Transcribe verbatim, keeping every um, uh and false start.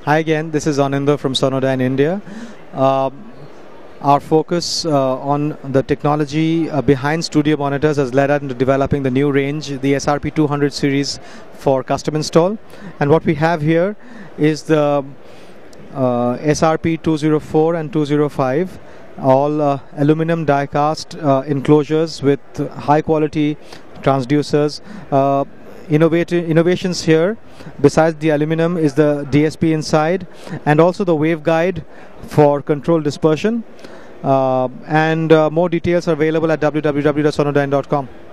Hi again, this is Anindra from Sonodyne, India. Uh, our focus uh, on the technology uh, behind studio monitors has led us into developing the new range, the S R P two hundred series for custom install. And what we have here is the uh, S R P two oh four and two oh five, all uh, aluminum die-cast uh, enclosures with high quality transducers. Uh, Innovative innovations here, besides the aluminum, is the D S P inside, and also the waveguide for control dispersion. Uh, and uh, more details are available at w w w dot sonodyne dot com.